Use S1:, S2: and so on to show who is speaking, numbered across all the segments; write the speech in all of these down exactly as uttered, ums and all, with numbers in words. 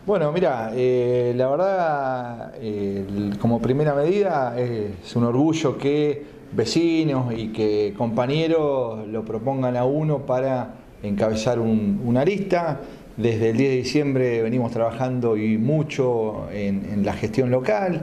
S1: Bueno, mira, eh, la verdad, eh, como primera medida, es un orgullo que vecinos y que compañeros lo propongan a uno para encabezar un, una lista. Desde el diez de diciembre venimos trabajando y mucho en, en la gestión local.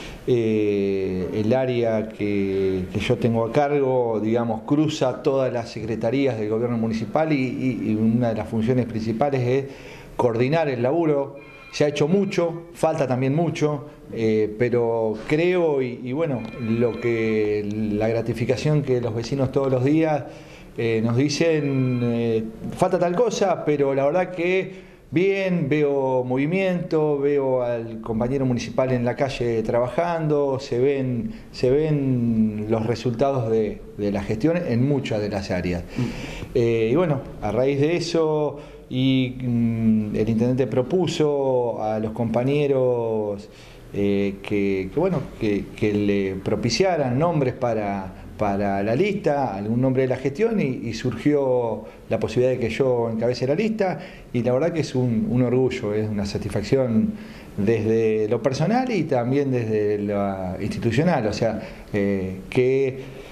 S1: Eh, el área que, que yo tengo a cargo, digamos, cruza todas las secretarías del gobierno municipal y, y, y una de las funciones principales es coordinar el laburo. Se ha hecho mucho, falta también mucho, eh, pero creo y, y bueno, lo que la gratificación que los vecinos todos los días eh, nos dicen, eh, falta tal cosa, pero la verdad que bien, veo movimiento, veo al compañero municipal en la calle trabajando, se ven, se ven los resultados de, de la gestión en muchas de las áreas. Eh, y bueno, a raíz de eso, y mm, el intendente propuso a los compañeros eh, que, que, bueno, que, que le propiciaran nombres para, para la lista, algún nombre de la gestión, y, y surgió la posibilidad de que yo encabece la lista, y la verdad que es un, un orgullo, es una satisfacción desde lo personal y también desde lo institucional, o sea, eh, que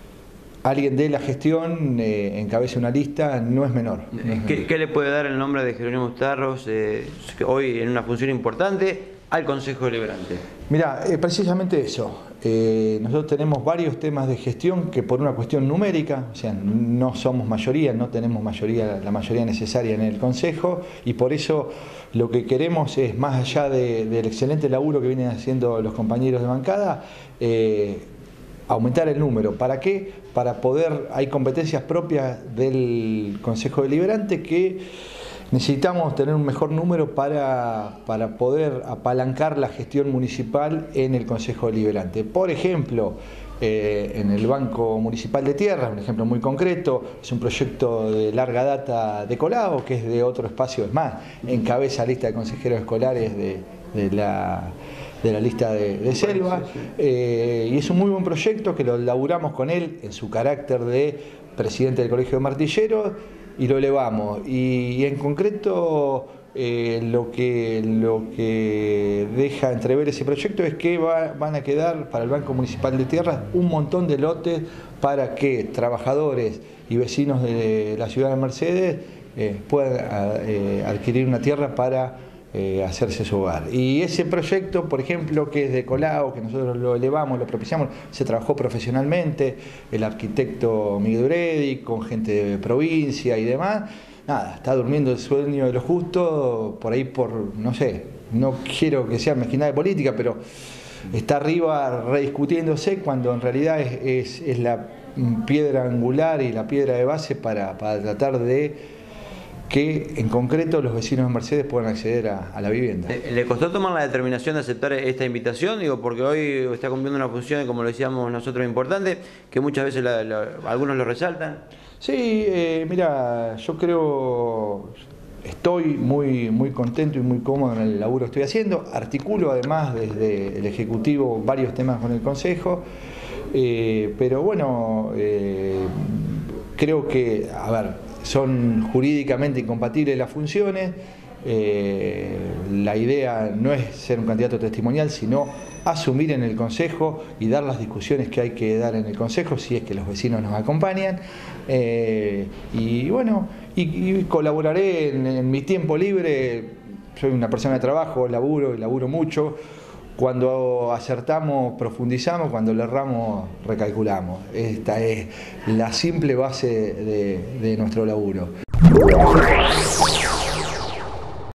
S1: alguien de la gestión eh, encabece una lista no es menor. No es menor.
S2: ¿Qué, ¿Qué le puede dar el nombre de Jerónimo Starros, eh, hoy en una función importante, al Consejo Deliberante?
S1: Mira, eh, precisamente eso. Eh, nosotros tenemos varios temas de gestión que por una cuestión numérica, o sea, no somos mayoría, no tenemos mayoría, la mayoría necesaria en el Consejo, y por eso lo que queremos es, más allá de, del excelente laburo que vienen haciendo los compañeros de bancada, eh, aumentar el número. ¿Para qué? Para poder, hay competencias propias del Consejo Deliberante que necesitamos tener un mejor número para, para poder apalancar la gestión municipal en el Consejo Deliberante. Por ejemplo, eh, en el Banco Municipal de Tierras, un ejemplo muy concreto, es un proyecto de larga data de Colao, que es de otro espacio, es más, encabeza lista de consejeros escolares de, de la... de la lista de, de Selva, eh, y es un muy buen proyecto que lo laburamos con él en su carácter de presidente del Colegio de Martilleros y lo elevamos, y, y en concreto eh, lo, que, lo que deja entrever ese proyecto es que va, van a quedar para el Banco Municipal de Tierras un montón de lotes para que trabajadores y vecinos de la ciudad de Mercedes eh, puedan eh, adquirir una tierra para Eh, hacerse su hogar. Y ese proyecto, por ejemplo, que es de Colao, que nosotros lo elevamos, lo propiciamos, se trabajó profesionalmente, el arquitecto Miguel Uredi, con gente de provincia y demás. Nada, está durmiendo el sueño de lo justo, por ahí por, no sé, no quiero que sea mezquindad de política, pero está arriba rediscutiéndose cuando en realidad es, es, es la piedra angular y la piedra de base para, para tratar de que en concreto los vecinos de Mercedes puedan acceder a, a la vivienda.
S2: ¿Le costó tomar la determinación de aceptar esta invitación? Digo, porque hoy está cumpliendo una función, como lo decíamos nosotros, importante, que muchas veces la, la, algunos lo resaltan.
S1: Sí, eh, mira, yo creo, estoy muy, muy contento y muy cómodo en el laburo que estoy haciendo. Articulo además desde el Ejecutivo varios temas con el Consejo, eh, pero bueno, eh, creo que, a ver, son jurídicamente incompatibles las funciones. Eh, la idea no es ser un candidato testimonial, sino asumir en el Consejo y dar las discusiones que hay que dar en el Consejo, si es que los vecinos nos acompañan. Eh, y bueno, y, y colaboraré en, en mi tiempo libre. Soy una persona de trabajo, laburo y laburo mucho. Cuando acertamos, profundizamos, cuando le erramos, recalculamos. Esta es la simple base de, de nuestro laburo.